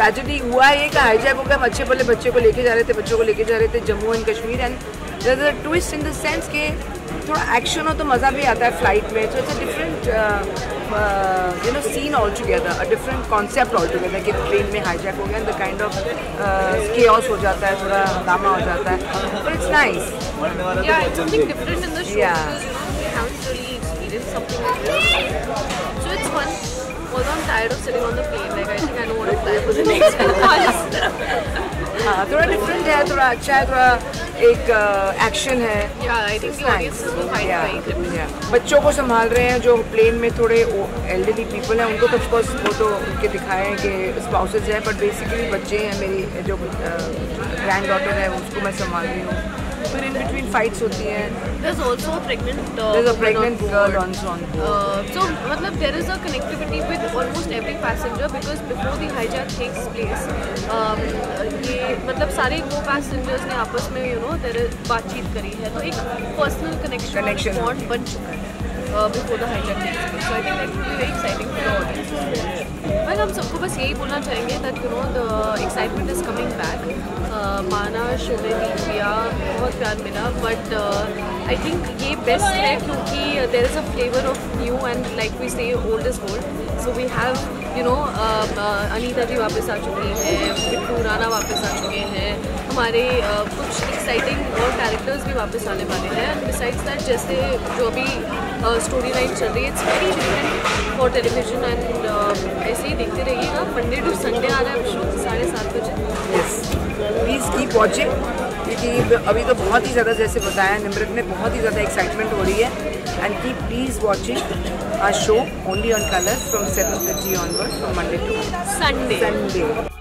Tragedy हुआ ये कि हाईजैक हो गया, हम अच्छे भले बच्चों को लेके जा रहे थे Jammu and Kashmir, and there is a twist in the sense के थोड़ा एक्शन हो तो मज़ा भी आता है फ्लाइट में, so it's a different you know scene all together, a different concept all together कि प्लेन में हाईजैक हो गया, द काइंड ऑफ केओस हो जाता है, थोड़ा हंगामा हो जाता है, but it's nice. Yeah, it's something different in the show because we haven't really experienced something like this. So it's fun. Although I'm tired of sitting on the plane, like I think I know what to fly for the next 10 hours. हाँ, थोड़ा different है, थोड़ा अच्छा है, थोड़ा एक action है. Yeah, I think the audiences will find it very different. बच्चों को संभाल रहे हैं जो प्लेन में थोड़े एल्डरली पीपल हैं, उनको तो ऑफकोर्स वो तो उनके दिखाए हैं कि स्पाउसेज हैं, बट बेसिकली बच्चे हैं. मेरी जो ग्रैंड डॉटर है उसको मैं संभाल रही हूँ. फिर इन बिटवीन फाइट्स होती हैं. There's also a pregnant girl also on board. So मतलब there is a connectivity with almost every passenger because before the hijack takes place, ये मतलब सारे co-passengers ने आपस में बातचीत करी है, तो एक पर्सनल कनेक्शन बॉन्ड बन चुका है before the hijack takes place. So I think that will be very exciting for the audience. Well, हम सबको बस यही बोलना चाहेंगे that the excitement is coming back. माना शो में भी किया, बहुत प्यार मिला, बट आई थिंक ये बेस्ट है क्योंकि there is a flavour of new and like we say old is gold. So we have Anita ji वापस आ चुकी हैं, बिट्टू राणा वापस आ चुके हैं, हमारे कुछ एक्साइटिंग और कैरेक्टर्स भी वापस आने वाले हैं. एंड बिसाइड्स दैट जैसे जो अभी स्टोरी लाइन चल रही है, it's very different for television and ऐसे ही देखते रहिएगा. मंडे टू संडे आ रहा है शो 7:30 बजे. यस, प्लीज़ कीप वॉचिंग, क्योंकि अभी तो बहुत ही ज़्यादा, जैसे बताया निमृत ने, बहुत ही ज़्यादा एक्साइटमेंट हो रही है. And keep please watching our show only on Colors from 7:30 onward from Monday to Sunday.